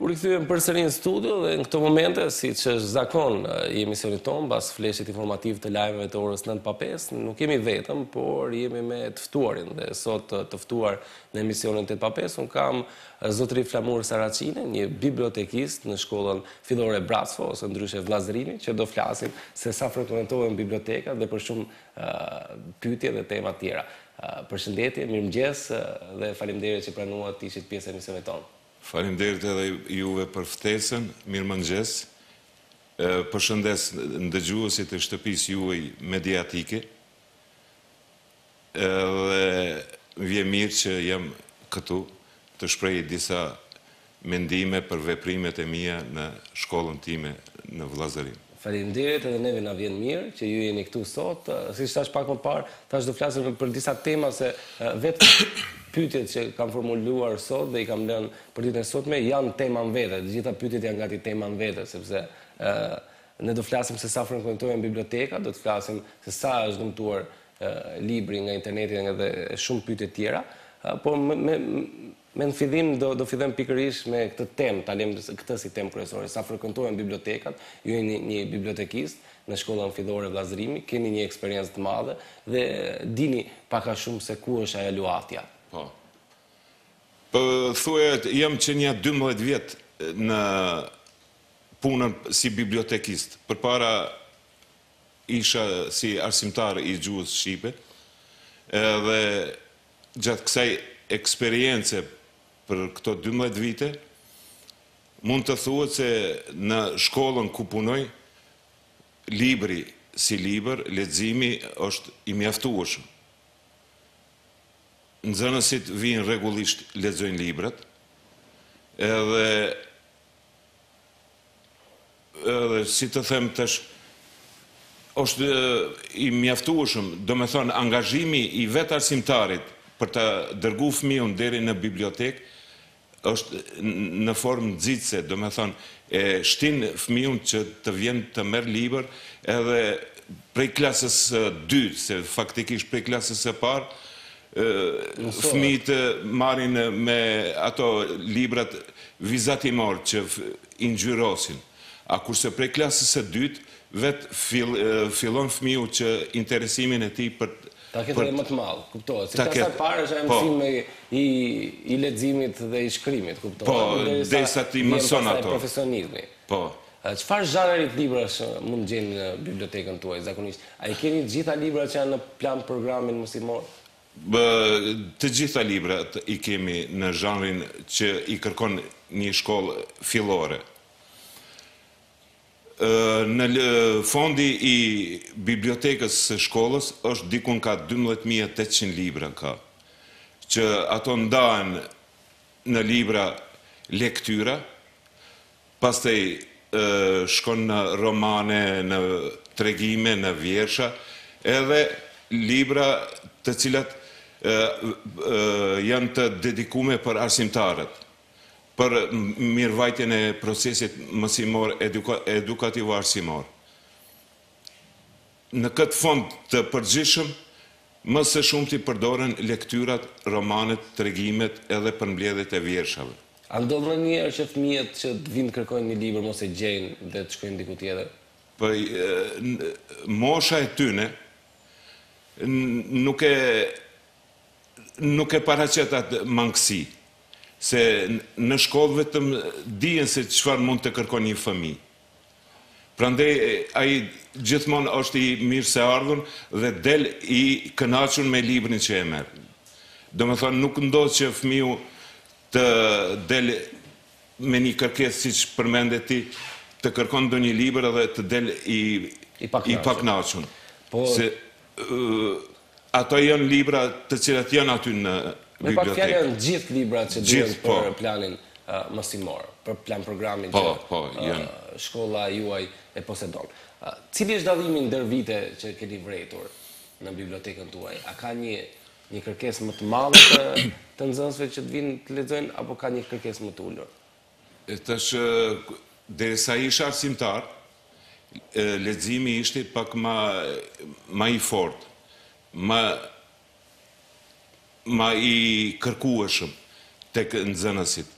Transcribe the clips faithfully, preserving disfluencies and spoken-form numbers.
rikthyen përsëri në studio dhe në këto momente, siç është zakon i emisionit tonë, mbas fleshit informativ të lajmeve të orës nëntë pa pesë, nuk jemi vetëm, por jemi me të ftuarin. Dhe sot të ftuar në emisionin tetë pa pesë, unë kam zotëri Flamur Saracine, një bibliotekist në shkollën fillore Bracfo, ose ndryshe Vllazërimi, që do flasim se sa frekuentohen bibliotekat dhe për shumë uh, pyetje dhe tema tjera. Uh, Përshëndetje, mirëmëngjes dhe faleminderit që pranuat të ishit pjesë e emisionit tonë. Faleminderit edhe juve për ftesën, mirëmëngjes. Përshëndes ndëgjuesit e shtëpisë juaj mediatike. Dhe vjen mirë që jam këtu të shpreh disa mendime për veprimet e mia në shkollën time në Vllazërim. Faleminderit, edhe neve na vjen mirë që ju jeni këtu sot. Siç thash pak më parë, tash do flasim për disa tema se vetë pyetjet që kam formuluar sot dhe i kam lënë për ditën e sotme janë tema në vete. Të gjitha pyetjet janë gati tema në vete, sepse uh, ne do flasim se sa frekuentojnë biblioteka, do të flasim se sa është dëmtuar uh, libri nga interneti dhe shumë pyetje tjera, uh, por me, me, me në fillim do, do fillojmë pikërisht me këtë temë, ta lëm këtë si temë kryesore, sa frekuentojnë bibliotekat. Ju jeni një, një bibliotekist në shkollën fillore Vllazërimi, keni një eksperiencë të madhe dhe dini pak a shumë se ku është ajo luatja. Po. Po thuaj, jam që një dymbëdhjetë vjet në punën si bibliotekist. Përpara isha si arsimtar i gjuhës shqipe, dhe gjatë kësaj eksperience për këto dymbëdhjetë vite, mund të thuhet se në shkollën ku punoj, libri si libër, leximi është i mjaftueshëm. Nxënësit vinë rregullisht lexojnë librat, edhe edhe si të them tash, është i mjaftueshëm, do me thonë angazhimi i vetë arsimtarit për të dërguar fëmijën deri në bibliotekë është në formë nxitse, do me thonë e shtin fëmijën që të vjen të merr libër edhe prej klasës së dytë, se faktikisht prej klasës së parë fëmijët marrin me ato librat vizatimor që i ngjyrosin. A kurse prej klasës së dytë vetë fill, fillon fëmiu që interesimin e tij për ta ketë edhe më të madh, kuptohet. Si klasa e parë është mësimi i i leximit dhe i shkrimit, kuptohet. Po, derisa ti mëson ato. Profesionizmi. Po. Çfarë zhanrit librash mund gjeni në bibliotekën tuaj zakonisht? A i keni të gjitha librat që janë në plan programin mësimor? Të gjitha librat i kemi në zhanrin që i kërkon një shkollë fillore. Në fondi i bibliotekës së shkollës është dikun ka dymbëdhjetë mijë e tetëqind libra ka, që ato ndahen në libra lektyra, pastaj shkon në romane, në tregime, në vjersha, edhe libra të cilat janë të dedikume për arsimtarët, për mirëvajtjen e procesit mësimor edukativ arsimor. Në këtë fond të përgjithshëm, më së shumti përdoren lektyrat, romanet, tregimet edhe përmbledhjet e vjershave. A ndodh ndonjëherë që fëmijët që të vinë kërkojnë një libër mos e gjejnë dhe të shkojnë diku tjetër? Po mosha e tyne nuk e nuk e paraqet atë mangësi. Se në shkollë vetëm dijen se çfarë mund të kërkon një fëmijë. Prandaj ai gjithmonë është i mirëseardhur dhe del i kënaqur me librin që e merr. Domethënë nuk ndodh që fëmiu të del me një kërkesë siç përmendet ti, të kërkon ndonjë libër edhe të del i i pakënaqur. Po se ato janë libra të cilat janë aty në me pak fjalë janë gjithë librat që duhen për planin mësimor, për plan programin që shkolla juaj e posedon. Cili është dallimi ndër vite që keni vërejtur në bibliotekën tuaj? A ka një një kërkesë më të madhe të, të nxënësve që të vinë të lexojnë apo ka një kërkesë më të ulur? Tash derisa isha arsimtar, leximi ishte pak më më i fortë, më më i kërkueshëm tek nxënësit.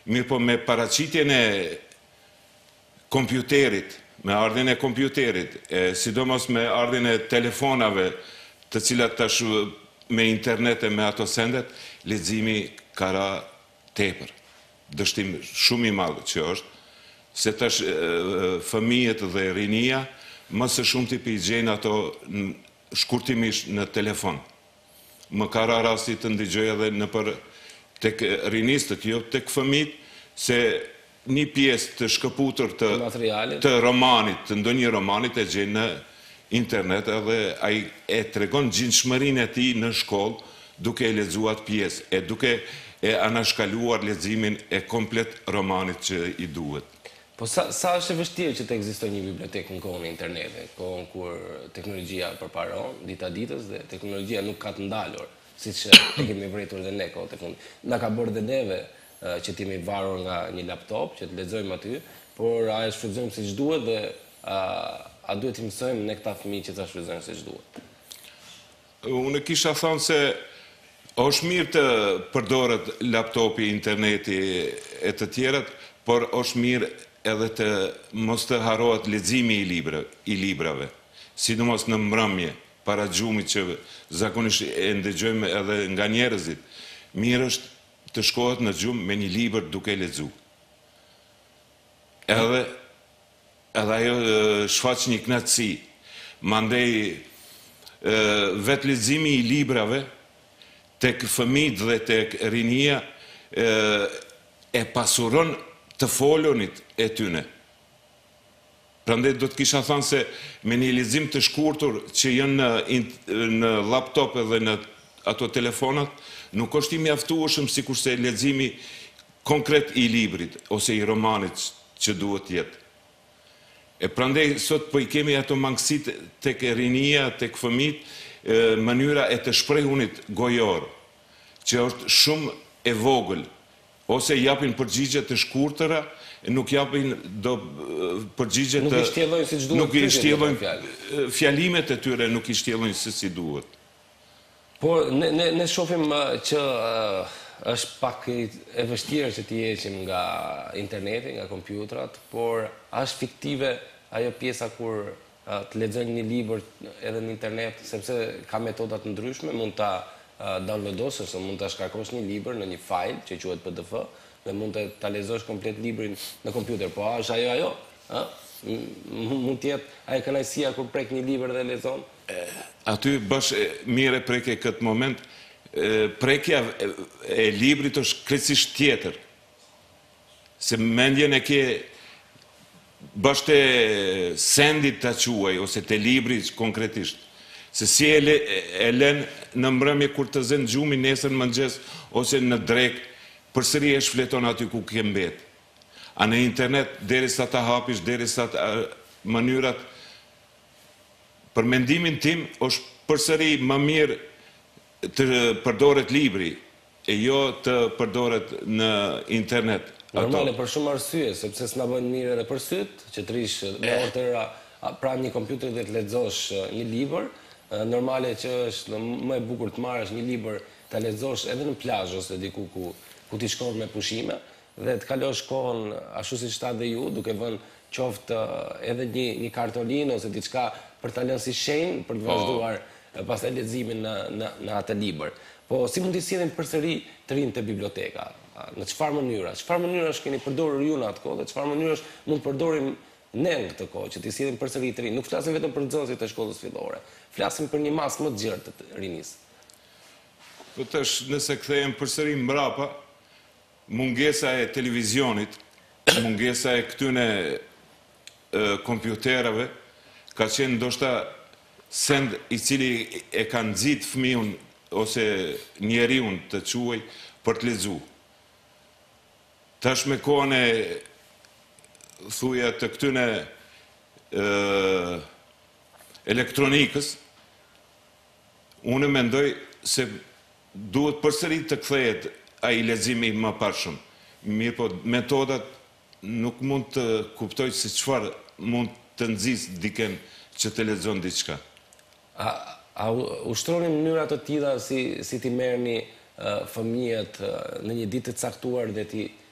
mirë po me paraqitjen e kompjuterit, me ardhin e kompjuterit, e, sidomos me ardhin e telefonave, të cilat tash me internet e me ato sendet, leximi ka ra tepër. Dështim shumë i madh që është, se tash e, fëmijët dhe rinia më së shumti pi gjejnë ato n- shkurtimisht në telefon. Më ka ra rasti të ndigjoj edhe në për tek rinistët, jo tek fëmijët, se një pjesë të shkëputur të, Materialit. të romanit, të ndonjë romanit e gjenë në internet edhe ai e tregon gjinshmërinë e tij në shkollë duke e lexuar pjesë, e duke e anashkaluar leximin e komplet romanit që i duhet. Po sa, sa është e vështirë që të ekzistojë një bibliotekë në kohën e internetit, kohën kur teknologjia përparon dita ditës dhe teknologjia nuk ka të ndalur, siç e kemi vërtetur edhe ne kohë tek unë. Na ka bërë dhe neve eh, që t'jemi varur nga një laptop, që të lexojmë aty, por a e shfrytëzojmë siç duhet dhe a, a duhet t'i mësojmë ne këta fëmijë që ta shfrytëzojnë siç duhet. Unë kisha thënë se është mirë të përdoret laptopi, interneti e të tjerat, por është mirë edhe të mos të harohet leximi i libra, i librave, sidomos në mbrëmje, para gjumit që zakonisht e ndëgjojmë edhe nga njerëzit. Mirë është të shkohet në gjumë me një libër duke lexuar. Edhe edhe ajo e, shfaq një kënaqësi. Mandej e, vetë leximi i librave tek fëmijët dhe tek rinia e, e pasuron të folonit e tyne. Prandaj do të kisha thënë se me një lexim të shkurtur që janë në, in- në laptop edhe në ato telefonat, nuk është i mjaftueshëm sikurse leximi konkret i librit ose i romanit që duhet jetë. E prandaj sot po i kemi ato mangësitë tek rinia, tek fëmijët, e, mënyra e të shprehunit gojor, që është shumë e vogël, ose japin përgjigje të shkurtëra, nuk japin do e, përgjigje Nuk të... i shtjellojnë siç duhet Nuk i pyetjet, shtjellojnë me fjalë. e, fjalimet e tyre, nuk i shtjellojnë se si duhet. Por ne, ne, ne shohim uh, që uh, është pak i- e vështirë që t'i heqim nga interneti, nga kompjutrat, por është fiktive ajo pjesa kur uh, të lexojnë një libër edhe në internet, sepse ka metoda të ndryshme, mund ta uh, downloadosh ose mund ta shkarkosh një libër në një file që quhet P D F dhe mund të ta lexosh komplet librin në kompjuter. Po a është ajo ajo? Ë? M- m- Mund të jetë ajo kënaqësia kur prek një libër dhe lexon? Aty bësh e, mire preke këtë moment, e, prekja e, e librit është krejtësisht tjetër. Se mendjen e ke bësh të sendit të quaj, ose të libri konkretisht. Se si e, le, e len në mbrëmje kur të zënë gjumi nesër mëngjes, ose në drek, përsëri e shfleton aty ku ke mbet. A në internet, deri sa ta hapish, deri sa të, a, mënyrat. Për mendimin tim, është përsëri më mirë të përdoret libri, e jo të përdoret në internet. Ato. Normale për shumë arsye, sepse s'na bën mirë edhe për syt, që të rish me orë të tëra a, pranë një kompjuter dhe të lexosh eh, një libër. Eh, Normale që është më e bukur të marrësh një libër ta lexosh edhe në plazh ose diku ku ku ti shkon me pushime dhe të kalosh kohën ashtu siç ta dhe ju, duke vënë qoftë eh, edhe një një kartolinë ose diçka për ta lënë si shenjë për të vazhduar eh, pastaj leximin në në në atë libër. Po si mund t'i sillin përsëri të rinë te biblioteka? A, Në çfarë mënyra? Çfarë mënyrash keni përdorur ju në atë kohë dhe çfarë mënyrash mund të përdorim ne në këtë kohë që t'i sillin përsëri të rinë? Nuk flasim vetëm për nxënësit e shkollës fillore. Flasim për një masë më të gjerë të rinisë. Po tash nëse kthehem përsëri mbrapa, mungesa e televizionit, mungesa e këtyne e, kompjuterave, ka qenë ndoshta send i cili e ka nxit fëmijën ose njeriun të quaj për të lexuar. Tash me kohën e thuja të këtyne e, elektronikës, unë mendoj se duhet përsëri të kthehet ai leximi më parshëm. Mirë po metodat nuk mund të kuptoj se çfarë mund të nxjisë diken që të lexon diçka. A, a u- ushtroni mënyra të tilla si si ti merrni uh, fëmijët uh, në një ditë të caktuar dhe ti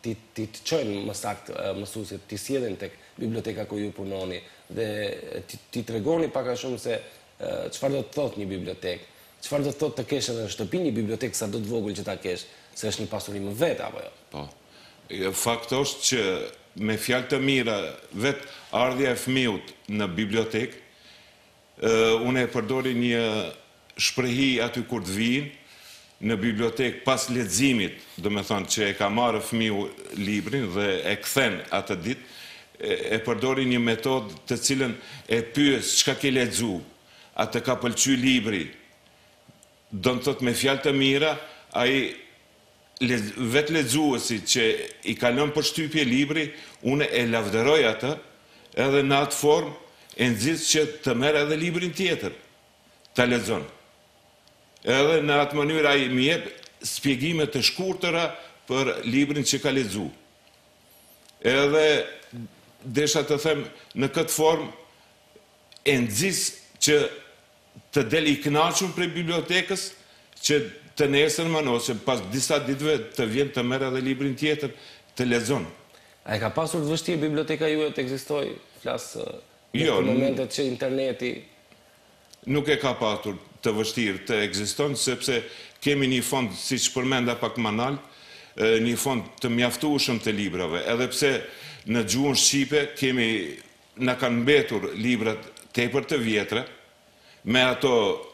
ti ti të çojnë më saktë mësuesit, ti sjellin tek biblioteka ku ju punoni dhe ti ti tregoni pak a shumë se çfarë do të thotë një bibliotekë, çfarë do të thotë të kesh edhe në shtëpi një bibliotekë sa do të vogël që ta kesh, se është një pasuri më vet apo jo. Po. Fakti është që me fjalë të mira vet ardhja e fëmijët në bibliotekë, unë e përdori një shprehi aty kur të vinë në bibliotekë pas leximit, do me thonë që e ka marrë fëmiu librin dhe e kthen atë ditë, e përdori një metodë të cilën e pyes çka ke lexuar, atë ka pëlqyer libri. Do të thotë me fjalë të mira, ai vetë lexuesi që i ka lënë përshtypje libri, unë e lavdëroj atë, edhe në atë formë e nxis që të merr edhe librin tjetër, ta lexon. Edhe në atë mënyrë ai më jep shpjegime të shkurtëra për librin që ka lexuar. Edhe desha të them në këtë formë e nxis që të del i kënaqur prej bibliotekës, që të nesërmen ose pas disa ditëve të vjen të merr edhe librin tjetër të lexon. A e ka pasur të vështirë biblioteka juaj të ekzistojë, flas Jo, në momentet që interneti nuk e ka pasur të vështirë të ekziston, sepse kemi një fond, si që përmenda pak më nalt, një fond të mjaftueshëm të librave, edhe pse në gjuhën shqipe kemi, na kanë mbetur librat tepër të vjetra, me ato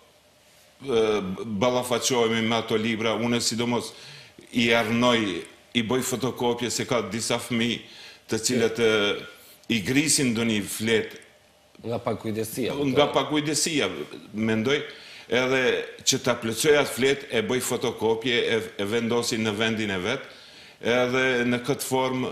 ballafaqohemi me ato libra, unë sidomos i arnoj, i bëj fotokopje se ka disa fëmijë të cilët i grisin ndonjë fletë nga pakujdesia. Nga pakujdesia, mendoj, edhe që ta plotësoj atë fletë, e bëj fotokopje, e vendosi në vendin e vet, edhe në këtë formë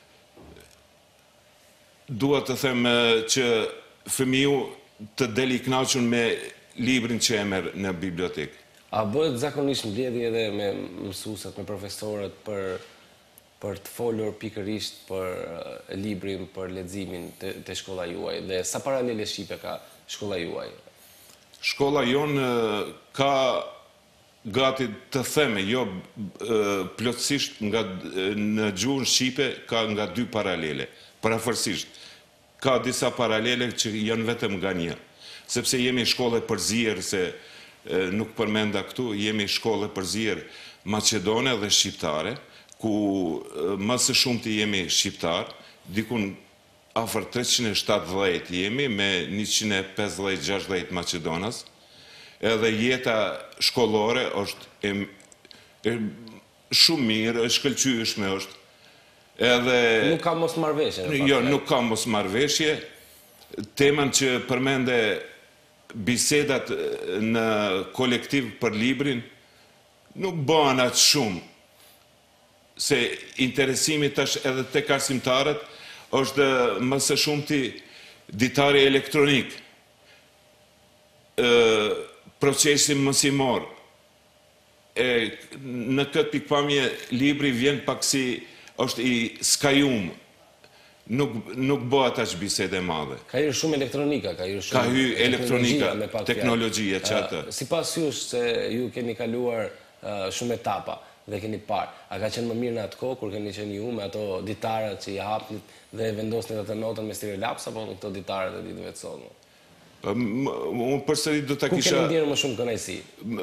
dua të them që fëmiu të del i kënaqur me librin që e merr në bibliotekë. A bëhet zakonisht mbledhje edhe me mësuesat, me profesorët për për të folur pikërisht për librin, për leximin te shkolla juaj, dhe sa paralele shqipe ka shkolla juaj? Shkolla jonë ka gati të theme, jo plotësisht nga në gjuhën shqipe ka nga dy paralele, parafërsisht. Ka disa paralele që janë vetëm nga një, sepse jemi shkolle përzier, se nuk përmenda këtu, jemi shkolle përzier maqedone dhe shqiptare, ku më së shumti jemi shqiptar, dikun afër treqind e shtatëdhjetë jemi, me njëqind e pesëdhjetë gjashtëdhjetë Maqedonas, edhe jeta shkollore është e, e, shumë mirë, është shkëlqyeshme është. Edhe nuk ka mosmarrveshje. Jo, nuk ka mosmarrveshje. Teman që përmende bisedat në kolektiv për librin, nuk bëhen atë shumë, se interesimi tash edhe tek arsimtarët është më së shumti ditari elektronik, procesi mësimor. Në këtë pikpamje libri vjen pak si është i skajum, nuk bëhet aq bisede madhe. Ka hyrë shumë elektronika, ka hyrë shumë. Ka hyrë elektronika, teknologjia çatë. Sipas jush, se ju keni kaluar shumë etapa dhe keni parë, a ka qenë më mirë në atë kohë kur keni qenë ju me ato ditarët që i hapnit dhe vendosnit atë notën me stirolaps, apo në këto ditarët e ditëve të sotme? Unë përsëri do ta kisha. Ku keni ndjerë më shumë kënaqësi?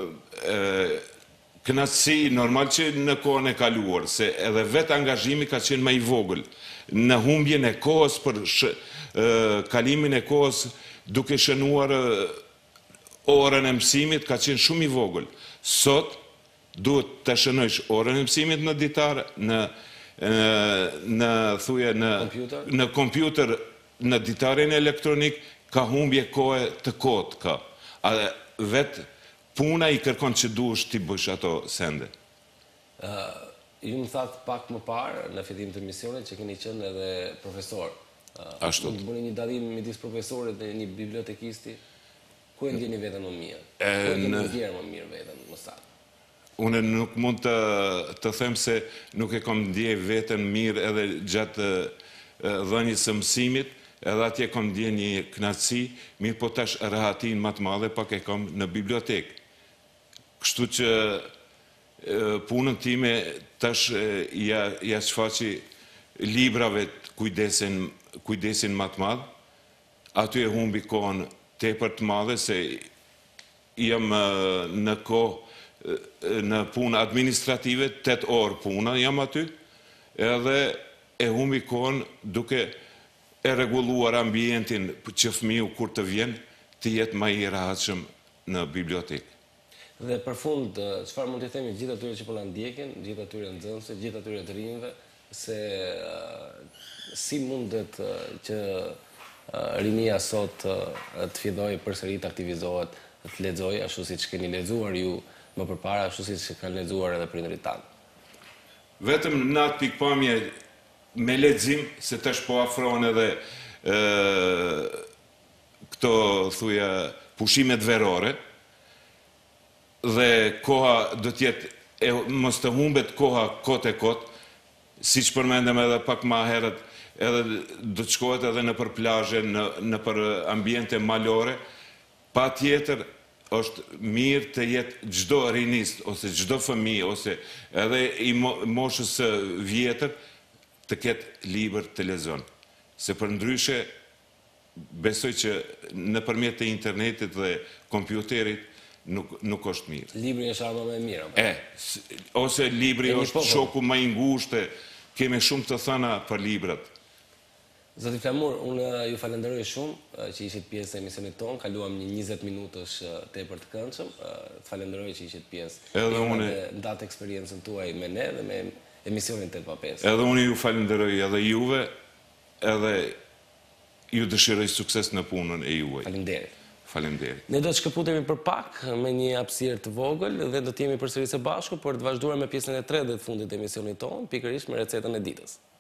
Kënaqësi normal që në kohën e kaluar, se edhe vetë angazhimi ka qenë më i vogël. Në humbjen e kohës për kalimin e kohës duke shënuar orën e mësimit ka qenë shumë i vogël. Sot duhet të shënojsh orën e mësimit në ditar, në në thuje në kompjuter, në ditarin elektronik, ka humbje kohë të kot ka. A vetë puna i kërkon që duhesh t'i bësh ato sende. Ju më thatë pak më parë në fillim të misionit që keni qenë edhe profesor. Ashtu. Mund të bëni një dallim midis profesorit dhe një bibliotekisti? Ku e ndjeni veten më mirë? Ku e keni ndjerë më mirë veten më saktë? Unë nuk mund të, të them se nuk e kam ndjej veten mirë edhe gjatë dhënies së mësimit, edhe atje kam ndjej një kënaqësi, mirë po tash rahatin më të madhe pak e kam në bibliotekë. Kështu që punën time tash ja, ja shfaqi librave kujdesin, kujdesin më të madh. Aty e humbi kohën tepër të madhe se jam në kohë në punë administrative, tetë orë puna jam aty, edhe e humbi kohën duke e reguluar ambientin që fëmiu kur të vjen të jetë më i rahatshëm në bibliotekë. Dhe për fund, çfarë mund të themi gjithë atyre që po na ndjekin, gjithë atyre nxënësve, gjithë atyre të rinjve, se si mundet që rinia sot të fillojë përsëri të aktivizohet, të lexojë ashtu siç keni lexuar ju më përpara, ashtu siç kanë lexuar edhe prindërit tanë. Vetëm në atë pikpamje me lexim, se tash po afrohen edhe këto thuja pushimet verore, dhe koha do t'jetë, mos të humbet koha kot e kot, si që përmendem edhe pak ma herët, edhe do të shkohet edhe në për plazhe, në, në për ambiente malore, pa tjetër është mirë të jetë gjdo rinist, ose gjdo fëmijë, ose edhe i moshës vjetër, të ketë libër të lexon. Se për ndryshe, besoj që në përmjet të internetit dhe kompjuterit, Nuk, nuk është mirë. Libri është arma më e mirë. E, ose libri është shoku më i ngushtë, kemi shumë të thëna për librat. Zoti Flamur, unë ju falenderoj shumë që ishit pjesë e emisionit tonë, kaluam një njëzet minutësh tepër të këndshëm, të falenderoj që ishit pjesë. Edhe unë ndatë eksperiencën tuaj me ne dhe me emisionin të pa pesë. Edhe unë ju falenderoj edhe juve, edhe ju dëshiroj sukses në punën e juaj. Faleminderit. Faleminderit. Ne do të shkëputemi për pak me një hapësirë të vogël dhe do të jemi përsëri së bashku për të vazhduar me pjesën e tretë dhe të fundit të emisionit tonë, pikërisht me recetën e ditës.